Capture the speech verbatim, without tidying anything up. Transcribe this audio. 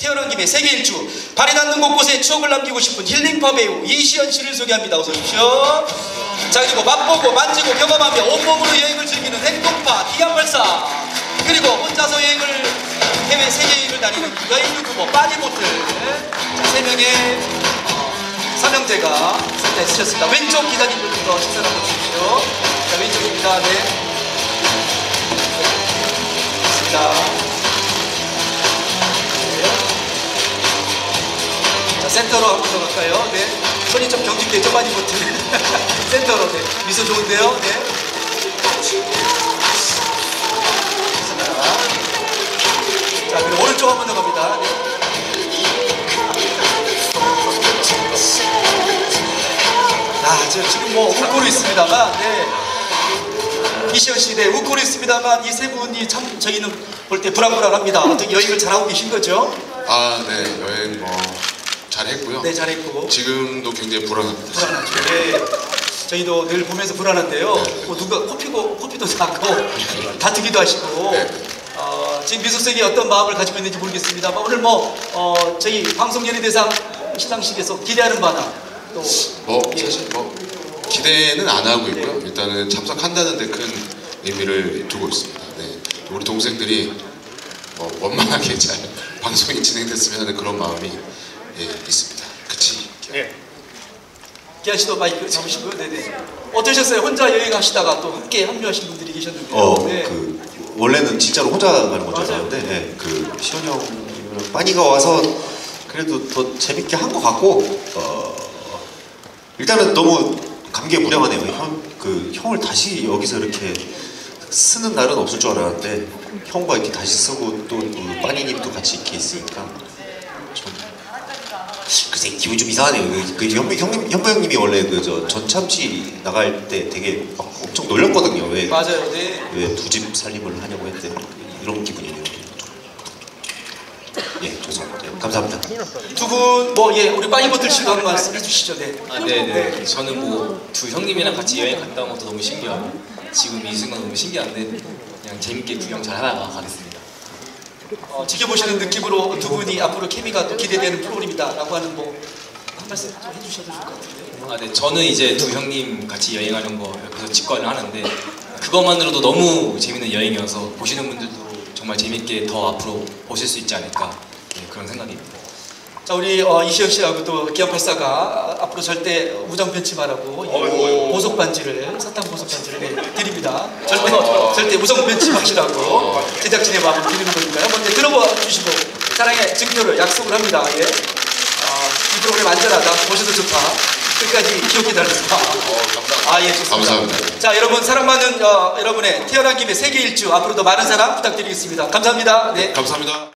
태어난 김에 세계 일주, 발이 닿는 곳곳에 추억을 남기고 싶은 힐링파 배우 이시연 씨를 소개합니다. 어서 오십시오. 자, 그리고 맛보고 만지고 경험하며 온몸으로 여행을 즐기는 행동파 기안팔사, 그리고 혼자서 여행을 해외 세계 여행을 다니는 여행 유튜버 빠니보틀. 자, 세 명의 어, 삼형제가 센터에 쓰셨습니다. 왼쪽 기자님들부터 식사를 한번 주십시오. 자, 왼쪽입니다. 네. 좋습니다. 센터로 한번 더 갈까요? 네. 손이 좀 경직돼 있죠? 많이 못해. 센터로. 네. 미소 좋은데요? 네. 자, 그리고 오른쪽 한번 더 갑니다. 네. 아, 저 지금 뭐 웃고는 있습니다만, 네. 이시연 씨, 네, 웃고는 있습니다만, 이 세 분이 참 저희는 볼 때 불안불안합니다. 어떻게 여행을 잘하고 계신 거죠? 아, 네. 여행 뭐. 잘했고요. 네, 잘했고. 지금도 굉장히 불안합니다. 불안하죠. 네. 저희도 늘 보면서 불안한데요. 네. 뭐 누가 코피고 코피도 작고 다투기도 하시고. 네. 어, 지금 미숙색이 어떤 마음을 가지고 있는지 모르겠습니다만 오늘 뭐 어, 저희 방송연예대상 시상식에서 기대하는 바나 또 뭐 예. 사실 뭐 기대는 안 하고 있고요. 네. 일단은 참석한다는 데 큰 의미를 두고 있습니다. 네. 우리 동생들이 뭐 원만하게 잘 방송이 진행됐으면 하는 그런 마음이 예, 있습니다. 그치? 네. 기아 씨도 마이크 잡으시고요. 네네. 어떠셨어요? 혼자 여행하시다가 또 함께 합류하신 분들이 계셨는데요. 어, 네. 그 원래는 진짜로 혼자 가는 건 줄 맞아요. 알았는데, 네, 그 시원이 형이랑 빠니가 와서 그래도 더 재밌게 한 것 같고, 어, 일단은 너무 감개무량하네요. 형, 그 형을 다시 여기서 이렇게 쓰는 날은 없을 줄 알았는데 형과 이렇게 다시 쓰고 또 그 빠니님도 같이 이렇게 있으니까 좀. 글쎄 기분이 좀 이상하네요. 그, 그 현, 형님, 현무 형님이 원래 그 저 전참시 나갈 때 되게 막 엄청 놀렸거든요. 왜, 맞아요. 네. 왜 두 집 살림을 하냐고 했대. 이런 기분이네요. 예, 죄송합니다. 네, 감사합니다. 두 분 뭐 예, 우리 빠니보틀 씨도 한 말씀 해주시죠. 네. 아, 네네. 네. 저는 뭐 두 형님이랑 같이 여행 갔다 온 것도 너무 신기하고 지금 이 순간 너무 신기한데 그냥 재밌게 구경 잘 하다가 가겠습니다. 어, 지켜보시는 느낌으로 두 분이 앞으로 케미가 또 기대되는 프로그램이다라고 하는 뭐 한 말씀 좀 해주셔도 좋을 것 같은데요. 아, 네. 저는 이제 두 형님 같이 여행하는 거 옆에서 직관을 하는데 그것만으로도 너무 재밌는 여행이어서 보시는 분들도 정말 재밌게 더 앞으로 보실 수 있지 않을까 네, 그런 생각입니다. 자, 우리 어, 이시연 씨하고 또 기안팔사가 앞으로 절대 우정 편치 말라고 예, 보석 반지를 사탕 보석 반지를 네, 드립니다. 절대 절대 우정 편치 마시라고 제작진의 마음을 드리는 거니까요. 먼저 들어봐 주시고 사랑의 증표를 약속을 합니다. 예. 어, 이 프로그램 안전하다, 보셔도 좋다. 끝까지 기억해달라. 아, 예, 좋습니다. 감사합니다. 자, 여러분 사랑받는 어, 여러분의 태어난 김에 세계 일주 앞으로도 많은 사랑 부탁드리겠습니다. 감사합니다. 네. 감사합니다.